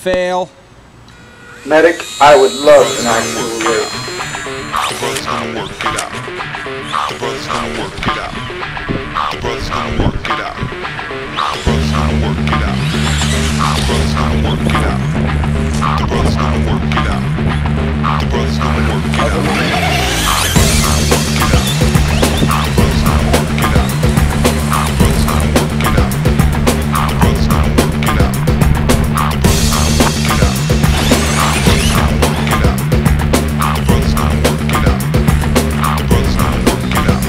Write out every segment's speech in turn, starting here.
Fail. Medic, I would love an actual rape. The brother's gonna work it out. The brother's gonna work it out. The brother's gonna work it out. The brother's gonna work it out. The brother's gonna work it out. The brother's gonna work it out. The brother's gonna work it out. The brother's gonna work it out. The brother's gonna work it out. The brother's gonna work it out. The brother's gonna work it out. The brother's gonna work it out. The brother's gonna work it out. The brother's gonna work it out.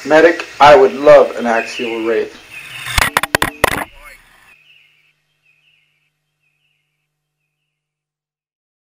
Medic, I would love an axial wraith.